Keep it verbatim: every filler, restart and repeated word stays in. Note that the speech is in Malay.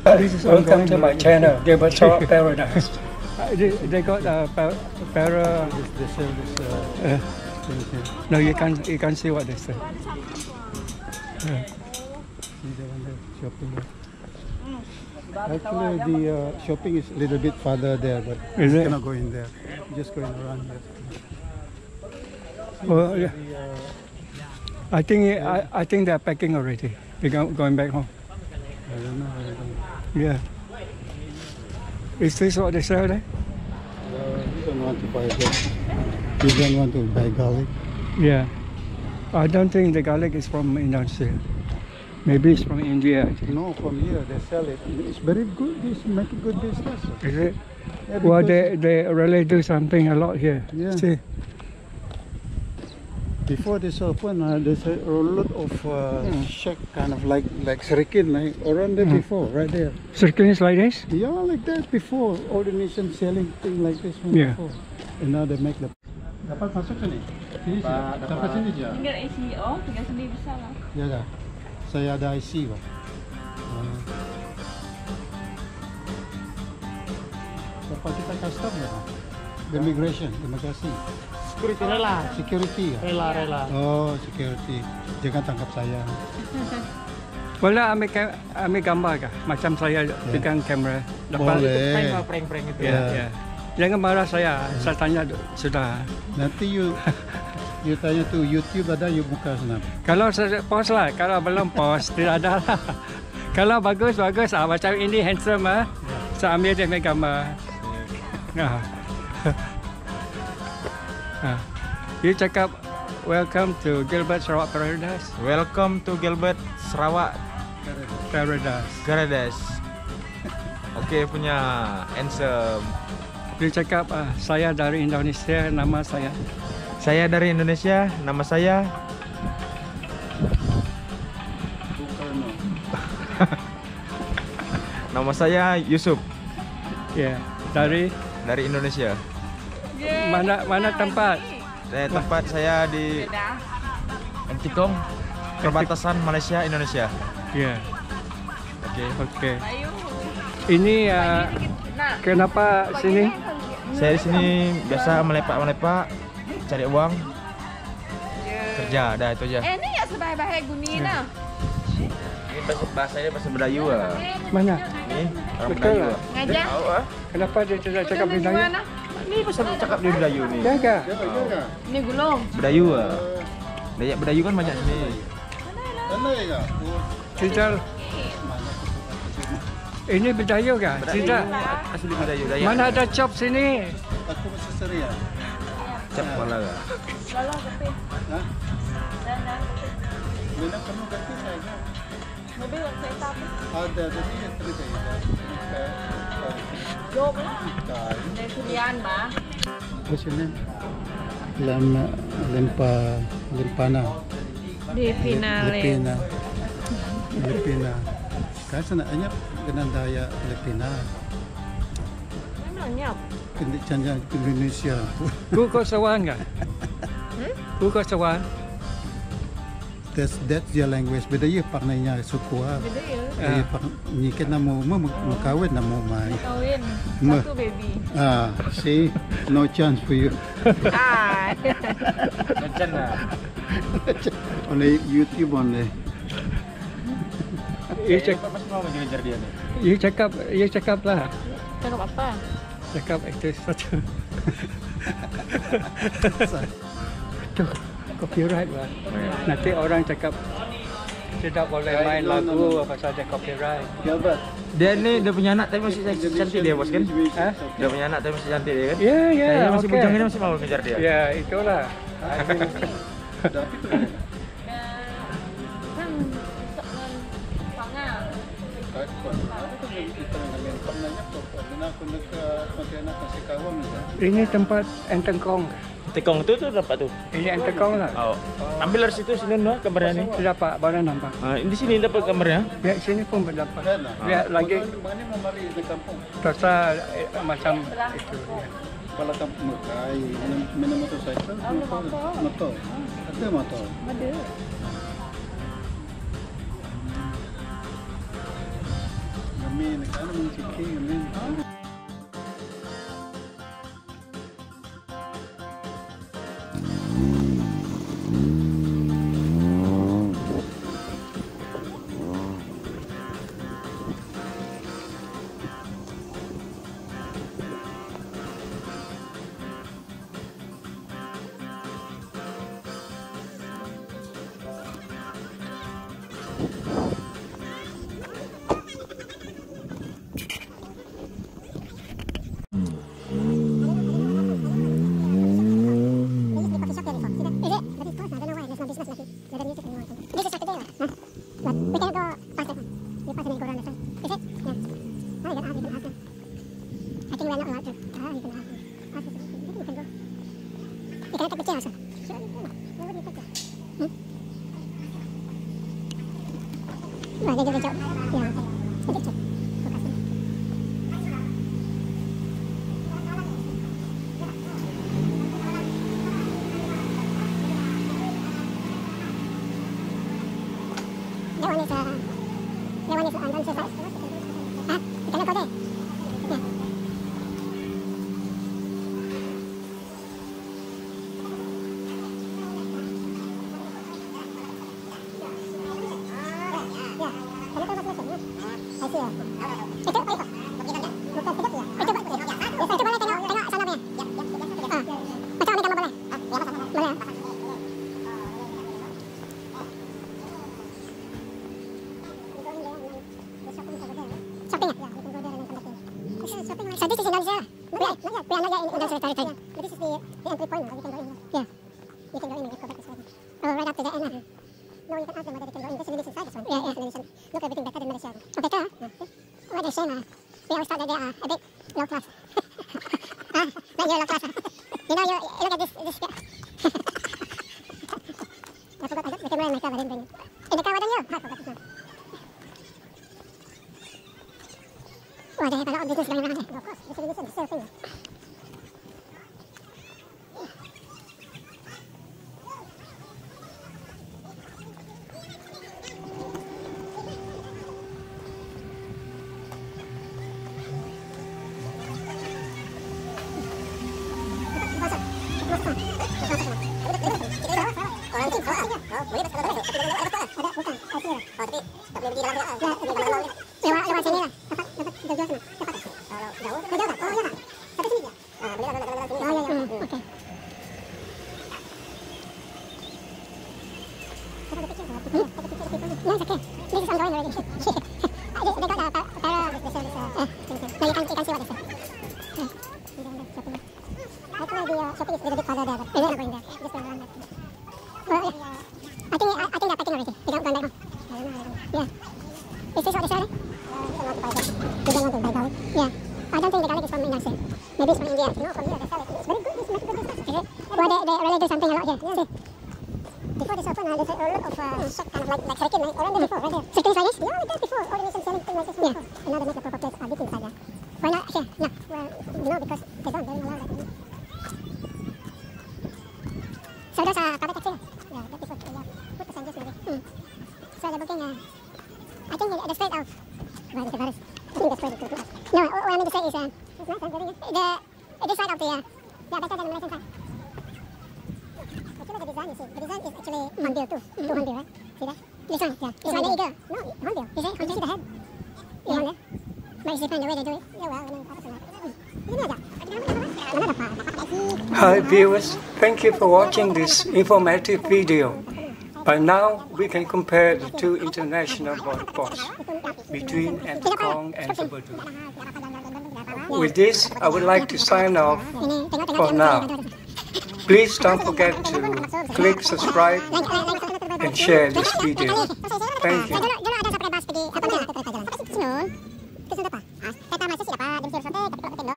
Welcome to my channel, Neighbour Paradise. they, they got a uh, para. para they sell this. Uh, uh, no, you can't. You can't see what they sell. Uh. Shopping. Actually, the uh, shopping is a little bit farther there, but is you it? cannot go in there. Just going around here. Well, yeah. I think I, I think they're packing already. They're go, going back home. I don't know. I don't know. Yeah. Is this what they sell there? Uh, you don't want to buy that. You don't want to buy garlic. Yeah. I don't think the garlic is from Indonesia. Maybe it's from India. Actually. No, from here they sell it. It's very good. It's making good business. Is it? Yeah, well, they they really do something a lot here. Yeah. See? Before this open, uh, there's a, a lot of uh, mm. shack, kind of like like Serikin, like around there mm. before, right there. Serikin is like this? Yeah, like that before. All the nations selling things like this one yeah. before. And now they make the. Dapat masuk sini? Sini sih. Dapat sini je. Tinggal I C O, tinggal sendiri besar lah. Ya dah. Saya ada I C pak. Dapat kita custom ya? Immigration, immigration. Security rela. Security ya? Rela, rela. Oh, security. Jangan tangkap saya. Boleh ambil, ambil gambar kah? Macam saya yeah. pegang kamera. Boleh. Prank-prank itu. Ya, yeah. yeah. Jangan marah saya. Yeah. Saya tanya sudah. Nanti you you tanya tu YouTube ada you buka sana. Kalau saya post lah. Kalau belum post tidak ada lah. Kalau bagus bagus ah macam ini handsome ah. Yeah. Saya ambil dia ambil gambar. Yeah. Ah. You cakap welcome to Gilbert Sarawak Paradise. Welcome to Gilbert Sarawak Paradise. Paradise. Okey punya handsome. Dia cakap uh, saya dari Indonesia, nama saya. Saya dari Indonesia, nama saya. Nama saya Yusuf. Ya, yeah. dari dari Indonesia. Mana mana tempat? Saya tempat saya di Entikong, perbatasan Malaysia Indonesia. Ya. Yeah. Oke. Okay. Oke. Okay. Ini uh, kenapa sini? Saya di sini biasa melepak-melepak, cari uang, kerja, dah itu aja. Eh, ni ya sebaik-baik guni nah. Ini bahasa bahasanya bahasa Melayu ah. Mana? Ini orang betul Melayu. Ngajar. Tahu ah? Kenapa dia tidak cakap Melayu? Ini bahasa cakap dia Melayu ni. Jaga. Ini gulung. Melayu ah. Dayak Melayu kan banyak sini. Mana ya? Tidak. Ini Bedayu kah? Tidak. Asli Bedayu. Mana ada chop sini? Aku masih seria. Chop mana kah? Kalau kopi. Hah? Dan dan. Mana kamu ganti saya? Mobil yang saya tahu. Ada tadi yang terlihat ya. Jom lah. Dari Surian bah. What's your name? Lama lempa lempana. Lepina. Lepina. Lepina. Kan sana anyap dengan daya Lepina. Memang nyap. Kendi canjang Indonesia. Kuko sawan kah? Hmm? Kuko sawan. That's that's their language. Beda ye paknainya suku ah. Beda ya. Eh pak ni kan namo mo makawin namo mai. Kawin. Satu baby. Ah, see, no chance for you. Ah. Macam lah. Only YouTube only. You cakap masih mau mengejar dia ni. You cakap, you cakap lah. Cakap apa? Cakap aktif satu. Tu copyright lah. Nanti orang cakap tidak boleh main lagu apa saja copyright. Dia ni dia punya anak tapi masih cantik dia bos kan? Hah? Dia punya anak tapi masih cantik dia kan? Ya ya. Saya masih okay. bujang ini masih mau mengejar dia. Ya itulah. Ini tempat Entikong. Entikong tu tu dapat tu. Ini Entikong lah. Oh. Ambil dari situ sini noh gambarnya ni. Dapat, baru nampak. Ah, di sini dapat gambarnya. Ya sini pun dapat. Lihat lagi. Mana memari di kampung? Terasa eh, macam itu. Ya. Kalau kampung Mekai, mana motorcycle? Motor. Ada motor. Ada. kami negara menciki kami. So this is Indonesia. We are, we are not yet in Indonesia territory. But this is the, the entry point. You can go in. Yeah. You can go in and go back this way. Oh, right up to the end. Uh. No, you can ask them whether they can go in. This is really inside this one. Yeah, yeah. Indonesia. Look everything better than Malaysia. Oh, better? Yeah. What a shame. Uh. We always thought that they are a bit low class. Ah, not you're low class. Uh. You know, you look at this. this I forgot. I got the camera in my car. I didn't bring it. In the car, why don't you? I forgot it now. Oh, they have a lot of business going around there. Of course, this is the same thing. Hi viewers, thank you for watching this informative video. By now we can compare the two international borders between Entikong and Tebedu. With this, I would like to sign off for now. Please don't forget to click subscribe and share this video. Thank you.